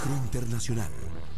Telemicro Internacional.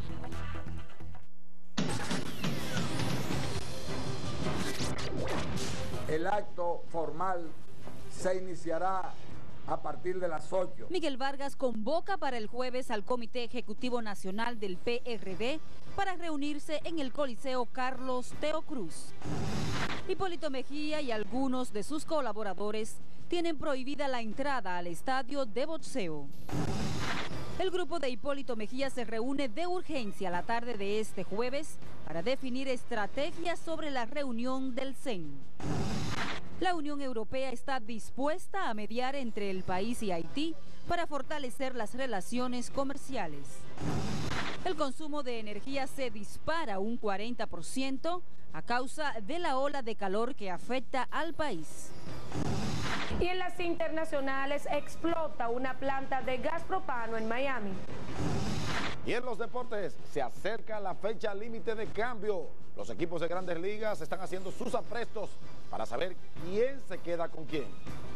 El acto formal se iniciará a partir de las 8. Miguel Vargas convoca para el jueves al Comité Ejecutivo Nacional del PRD para reunirse en el Coliseo Carlos Teo Cruz. Hipólito Mejía y algunos de sus colaboradores tienen prohibida la entrada al estadio de boxeo. El grupo de Hipólito Mejía se reúne de urgencia la tarde de este jueves para definir estrategias sobre la reunión del CEN. La Unión Europea está dispuesta a mediar entre el país y Haití para fortalecer las relaciones comerciales. El consumo de energía se dispara un 40% a causa de la ola de calor que afecta al país. Y en las internacionales explota una planta de gas propano en Miami. Y en los deportes se acerca la fecha límite de cambio. Los equipos de Grandes Ligas están haciendo sus aprestos para saber quién se queda con quién.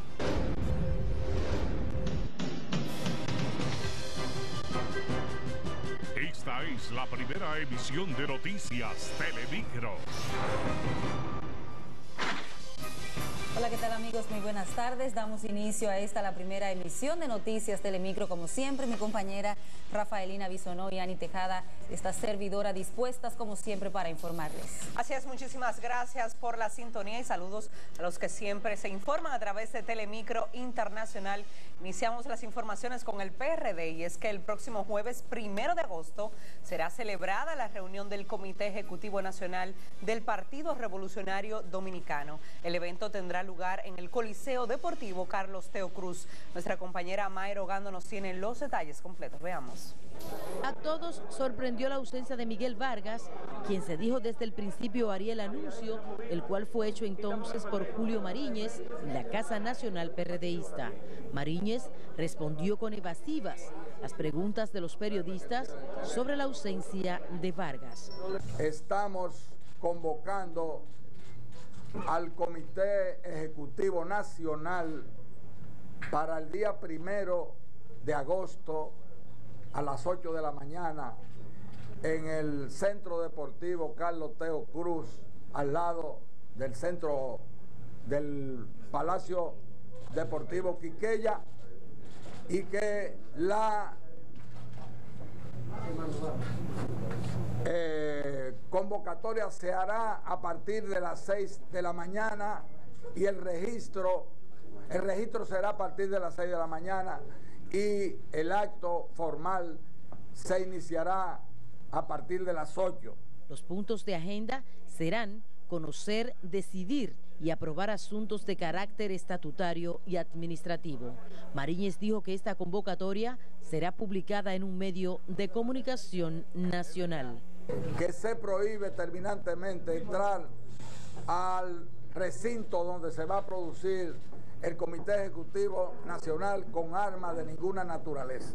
Esta es la primera emisión de Noticias Telemicro. Hola, ¿qué tal amigos? Muy buenas tardes. Damos inicio a la primera emisión de Noticias Telemicro. Como siempre, mi compañera Rafaelina Bisonó y Ani Tejada, esta servidora, dispuestas como siempre para informarles. Así es, muchísimas gracias por la sintonía y saludos a los que siempre se informan a través de Telemicro Internacional. Iniciamos las informaciones con el PRD y es que el próximo jueves 1 de agosto será celebrada la reunión del Comité Ejecutivo Nacional del Partido Revolucionario Dominicano. El evento tendrá lugar en el Coliseo Deportivo Carlos Teo Cruz. Nuestra compañera Mayra Ogando nos tiene los detalles completos. Veamos. A todos sorprendió la ausencia de Miguel Vargas, quien se dijo desde el principio haría el anuncio, el cual fue hecho entonces por Julio Mariñez en la Casa Nacional PRDista. Mariñez respondió con evasivas las preguntas de los periodistas sobre la ausencia de Vargas. Estamos convocando al Comité Ejecutivo Nacional para el día 1 de agosto a las 8 de la mañana en el Centro Deportivo Carlos Teo Cruz, al lado del centro del Palacio Deportivo Quiqueya, y que la convocatoria se hará a partir de las 6 de la mañana y el registro será a partir de las 6 de la mañana y el acto formal se iniciará a partir de las 8. Los puntos de agenda serán conocer, decidir y aprobar asuntos de carácter estatutario y administrativo. Mariñez dijo que esta convocatoria será publicada en un medio de comunicación nacional. Que se prohíbe terminantemente entrar al recinto donde se va a producir el Comité Ejecutivo Nacional con armas de ninguna naturaleza.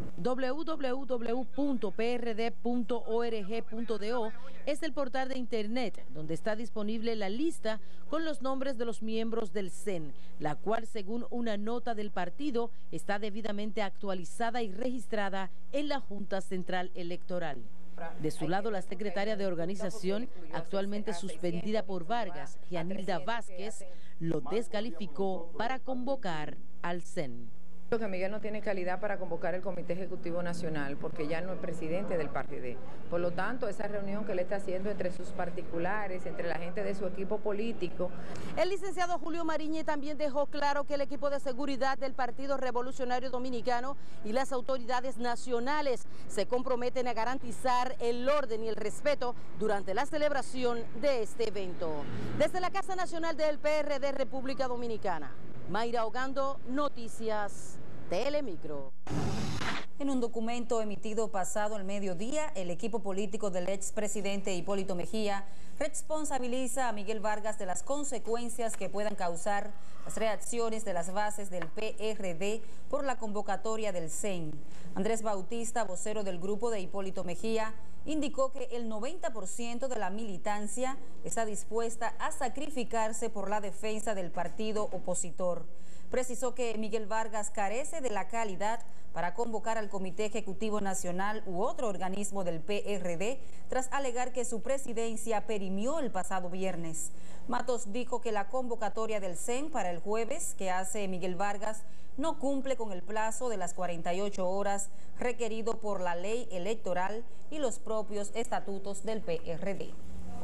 www.prd.org.do es el portal de internet donde está disponible la lista con los nombres de los miembros del CEN, la cual, según una nota del partido, está debidamente actualizada y registrada en la Junta Central Electoral. De su lado, la secretaria de organización, actualmente suspendida por Vargas, Gianilda Vázquez, lo descalificó para convocar al CEN. Que Miguel no tiene calidad para convocar el Comité Ejecutivo Nacional porque ya no es presidente del partido. Por lo tanto, esa reunión que él está haciendo entre sus particulares, entre la gente de su equipo político. El licenciado Julio Mariñez también dejó claro que el equipo de seguridad del Partido Revolucionario Dominicano y las autoridades nacionales se comprometen a garantizar el orden y el respeto durante la celebración de este evento. Desde la Casa Nacional del PRD República Dominicana, Mayra Ogando, Noticias Telemicro. En un documento emitido pasado el mediodía, el equipo político del expresidente Hipólito Mejía responsabiliza a Miguel Vargas de las consecuencias que puedan causar las reacciones de las bases del PRD por la convocatoria del CEN. Andrés Bautista, vocero del grupo de Hipólito Mejía, indicó que el 90% de la militancia está dispuesta a sacrificarse por la defensa del partido opositor. Precisó que Miguel Vargas carece de la calidad para convocar al Comité Ejecutivo Nacional u otro organismo del PRD tras alegar que su presidencia perimió el pasado viernes. Matos dijo que la convocatoria del CEN para el jueves que hace Miguel Vargas no cumple con el plazo de las 48 horas requerido por la ley electoral y los propios estatutos del PRD.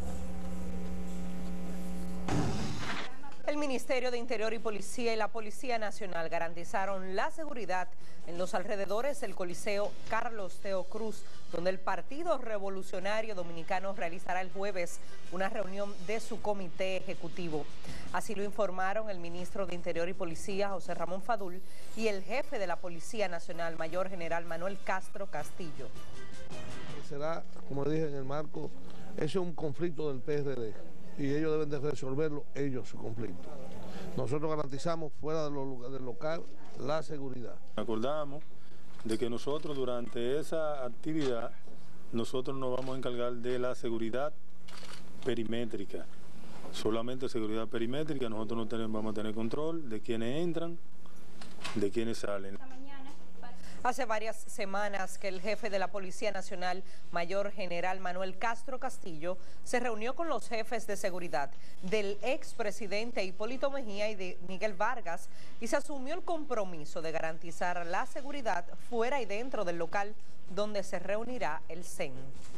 El Ministerio de Interior y Policía y la Policía Nacional garantizaron la seguridad en los alrededores del Coliseo Carlos Teo Cruz, donde el Partido Revolucionario Dominicano realizará el jueves una reunión de su comité ejecutivo. Así lo informaron el ministro de Interior y Policía, José Ramón Fadul, y el jefe de la Policía Nacional, Mayor General Manuel Castro Castillo. Será, como dije, en el marco, ese es un conflicto del PRD. Y ellos deben de resolverlo, ellos, su conflicto. Nosotros garantizamos fuera del local la seguridad. Acordamos de que nosotros durante esa actividad, nosotros nos vamos a encargar de la seguridad perimétrica. Solamente seguridad perimétrica, nosotros no vamos a tener control de quiénes entran, de quiénes salen. Hace varias semanas que el jefe de la Policía Nacional, Mayor General Manuel Castro Castillo, se reunió con los jefes de seguridad del expresidente Hipólito Mejía y de Miguel Vargas y se asumió el compromiso de garantizar la seguridad fuera y dentro del local donde se reunirá el CEN.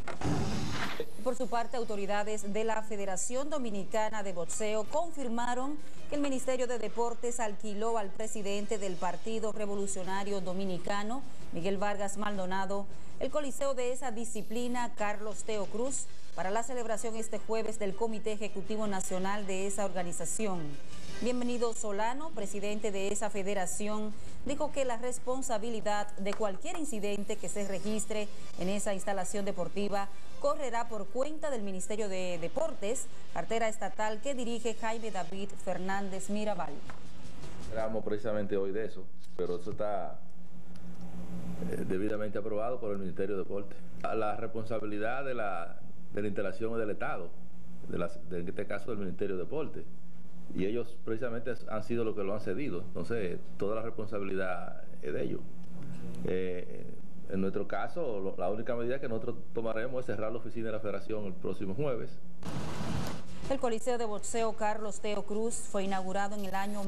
Por su parte, autoridades de la Federación Dominicana de Boxeo confirmaron que el Ministerio de Deportes alquiló al presidente del Partido Revolucionario Dominicano, Miguel Vargas Maldonado, el coliseo de esa disciplina, Carlos Teo Cruz, para la celebración este jueves del Comité Ejecutivo Nacional de esa organización. Bienvenido Solano, presidente de esa federación, dijo que la responsabilidad de cualquier incidente que se registre en esa instalación deportiva correrá por cuenta del Ministerio de Deportes, cartera estatal que dirige Jaime David Fernández Mirabal. Hablamos precisamente hoy de eso, pero eso está debidamente aprobado por el Ministerio de Deportes. La responsabilidad de la instalación es del Estado, en este caso del Ministerio de Deportes. Y ellos precisamente han sido los que lo han cedido, entonces toda la responsabilidad es de ellos. En nuestro caso, la única medida que nosotros tomaremos es cerrar la oficina de la Federación el próximo jueves. El Coliseo de Boxeo Carlos Teo Cruz fue inaugurado en el año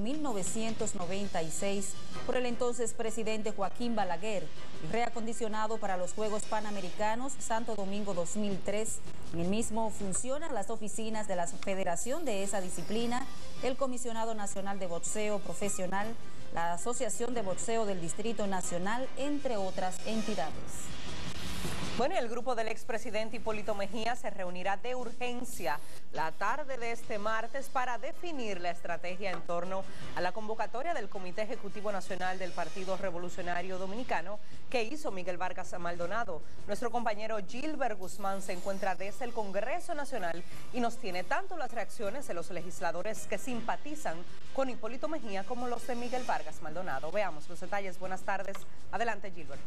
1996 por el entonces presidente Joaquín Balaguer y reacondicionado para los Juegos Panamericanos Santo Domingo 2003. En el mismo funcionan las oficinas de la federación de esa disciplina, el Comisionado Nacional de Boxeo Profesional, la Asociación de Boxeo del Distrito Nacional, entre otras entidades. Bueno, el grupo del expresidente Hipólito Mejía se reunirá de urgencia la tarde de este martes para definir la estrategia en torno a la convocatoria del Comité Ejecutivo Nacional del Partido Revolucionario Dominicano que hizo Miguel Vargas Maldonado. Nuestro compañero Gilbert Guzmán se encuentra desde el Congreso Nacional y nos tiene tanto las reacciones de los legisladores que simpatizan con Hipólito Mejía como los de Miguel Vargas Maldonado. Veamos los detalles. Buenas tardes. Adelante, Gilbert.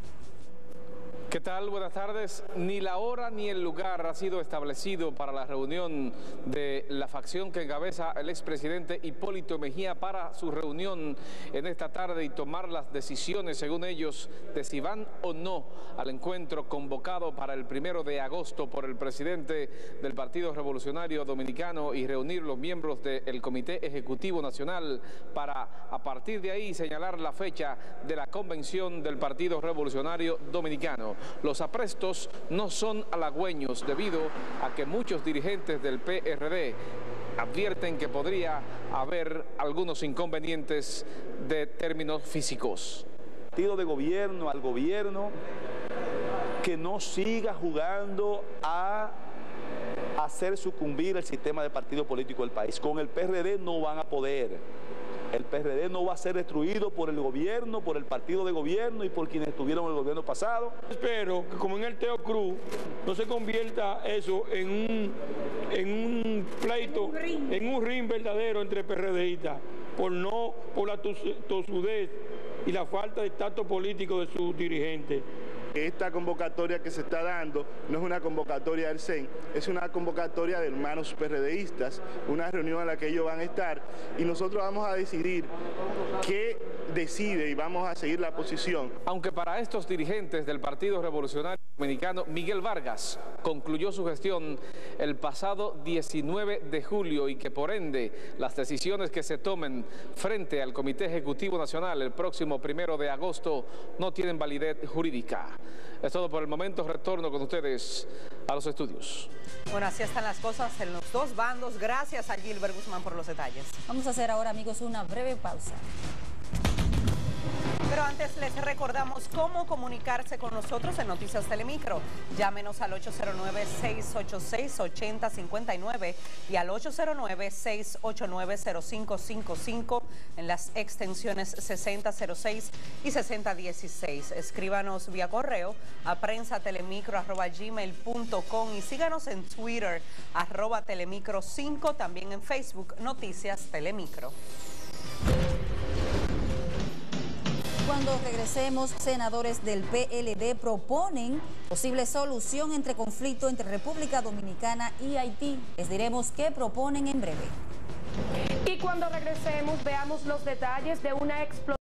¿Qué tal? Buenas tardes. Ni la hora ni el lugar ha sido establecido para la reunión de la facción que encabeza el expresidente Hipólito Mejía para su reunión en esta tarde y tomar las decisiones, según ellos, de si van o no al encuentro convocado para el 1 de agosto por el presidente del Partido Revolucionario Dominicano y reunir los miembros del Comité Ejecutivo Nacional para, a partir de ahí, señalar la fecha de la convención del Partido Revolucionario Dominicano. Los aprestos no son halagüeños debido a que muchos dirigentes del PRD advierten que podría haber algunos inconvenientes de términos físicos. Partido de gobierno al gobierno que no siga jugando a hacer sucumbir el sistema de partido político del país. Con el PRD no van a poder. El PRD no va a ser destruido por el gobierno, por el partido de gobierno y por quienes estuvieron en el gobierno pasado. Espero que como en el Teo Cruz no se convierta eso en un pleito, en un ring verdadero entre PRDistas, por la tosudez y la falta de tacto político de sus dirigentes. esta convocatoria que se está dando no es una convocatoria del CEN, es una convocatoria de hermanos PRDistas, una reunión en la que ellos van a estar y nosotros vamos a decidir qué decide y vamos a seguir la posición. Aunque para estos dirigentes del Partido Revolucionario Dominicano, Miguel Vargas concluyó su gestión el pasado 19 de julio y que por ende las decisiones que se tomen frente al Comité Ejecutivo Nacional el próximo 1 de agosto no tienen validez jurídica. Es todo por el momento, retorno con ustedes a los estudios. Bueno, así están las cosas en los dos bandos. Gracias a Gilbert Guzmán por los detalles. Vamos a hacer ahora, amigos, una breve pausa. Pero antes les recordamos cómo comunicarse con nosotros en Noticias Telemicro. Llámenos al 809-686-8059 y al 809-689-0555 en las extensiones 6006 y 6016. Escríbanos vía correo a prensatelemicro@gmail.com y síganos en Twitter @telemicro5, también en Facebook Noticias Telemicro. Cuando regresemos, senadores del PLD proponen posible solución entre conflicto entre República Dominicana y Haití. Les diremos qué proponen en breve. Y cuando regresemos, veamos los detalles de una explosión.